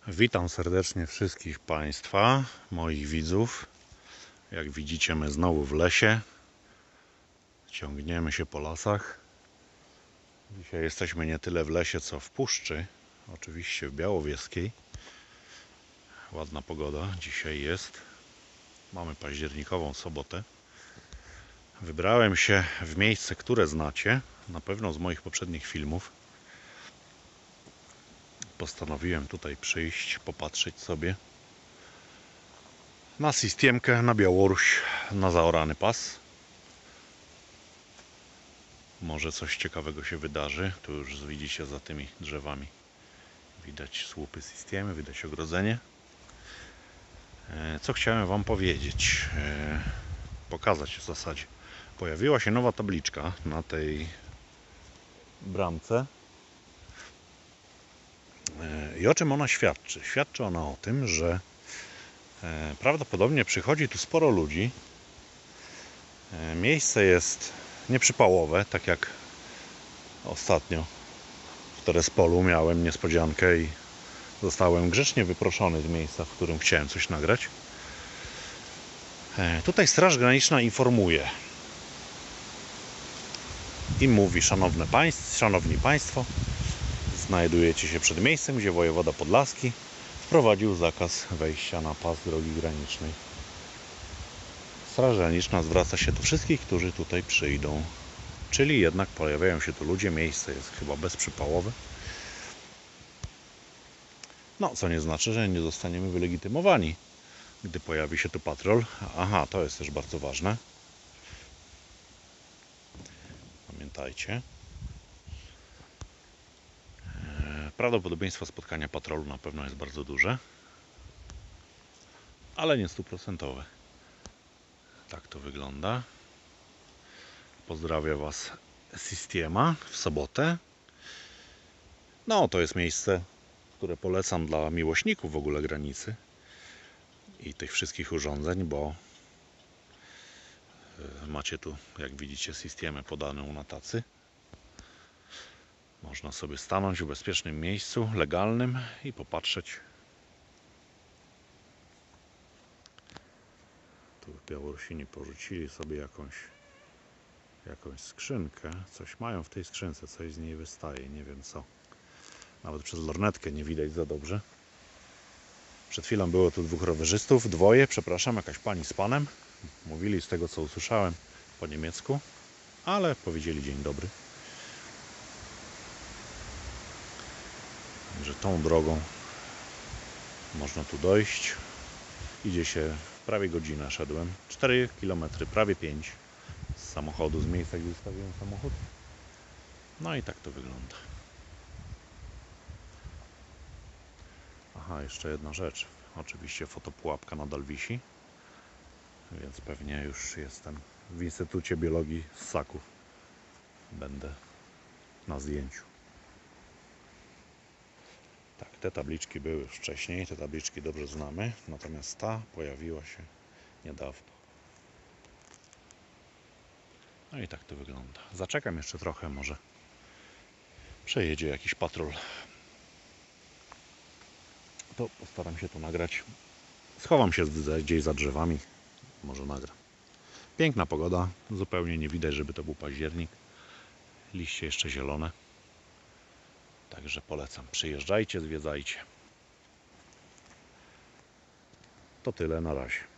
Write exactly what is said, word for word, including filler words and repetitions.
Witam serdecznie wszystkich Państwa, moich widzów. Jak widzicie, my znowu w lesie. Ciągniemy się po lasach. Dzisiaj jesteśmy nie tyle w lesie, co w puszczy. Oczywiście w Białowieskiej. Ładna pogoda dzisiaj jest. Mamy październikową sobotę. Wybrałem się w miejsce, które znacie. Na pewno z moich poprzednich filmów. Postanowiłem tutaj przyjść, popatrzeć sobie na Sistiemkę, na Białoruś, na zaorany pas. Może coś ciekawego się wydarzy. Tu już widzicie za tymi drzewami. Widać słupy Sistiemy, widać ogrodzenie. Co chciałem Wam powiedzieć? Pokazać w zasadzie. Pojawiła się nowa tabliczka na tej bramce. I o czym ona świadczy? Świadczy ona o tym, że prawdopodobnie przychodzi tu sporo ludzi. Miejsce jest nieprzypałowe, tak jak ostatnio w Terespolu miałem niespodziankę i zostałem grzecznie wyproszony z miejsca, w którym chciałem coś nagrać. Tutaj Straż Graniczna informuje i mówi: szanowne państw, szanowni państwo, znajdujecie się przed miejscem, gdzie wojewoda podlaski wprowadził zakaz wejścia na pas drogi granicznej. Straż Graniczna zwraca się do wszystkich, którzy tutaj przyjdą. Czyli jednak pojawiają się tu ludzie, miejsce jest chyba bezprzypałowe. No, co nie znaczy, że nie zostaniemy wylegitymowani, gdy pojawi się tu patrol. Aha, to jest też bardzo ważne. Pamiętajcie. Prawdopodobieństwo spotkania patrolu na pewno jest bardzo duże, ale nie stuprocentowe. Tak to wygląda. Pozdrawiam Was Sistiema w sobotę. No, to jest miejsce, które polecam dla miłośników w ogóle granicy i tych wszystkich urządzeń, bo macie tu, jak widzicie, Sistiemę podaną na tacy. Można sobie stanąć w bezpiecznym miejscu, legalnym i popatrzeć. Tu Białorusini porzucili sobie jakąś jakąś skrzynkę. Coś mają w tej skrzynce, coś z niej wystaje, nie wiem co. Nawet przez lornetkę nie widać za dobrze. Przed chwilą było tu dwóch rowerzystów, dwoje, przepraszam, jakaś pani z panem. Mówili, z tego co usłyszałem, po niemiecku, ale powiedzieli dzień dobry. Także tą drogą można tu dojść. Idzie się prawie godzinę, szedłem. cztery kilometry, prawie pięć z samochodu, z miejsca, gdzie zostawiłem samochód. No i tak to wygląda. Aha, jeszcze jedna rzecz. Oczywiście fotopułapka nadal wisi, więc pewnie już jestem w Instytucie Biologii Ssaków. Będę na zdjęciu. Tak, te tabliczki były już wcześniej, te tabliczki dobrze znamy, natomiast ta pojawiła się niedawno. No i tak to wygląda. Zaczekam jeszcze trochę, może przejedzie jakiś patrol. To postaram się to nagrać. Schowam się gdzieś za drzewami, może nagram. Piękna pogoda, zupełnie nie widać, żeby to był październik. Liście jeszcze zielone. Także polecam. Przyjeżdżajcie, zwiedzajcie. To tyle na razie.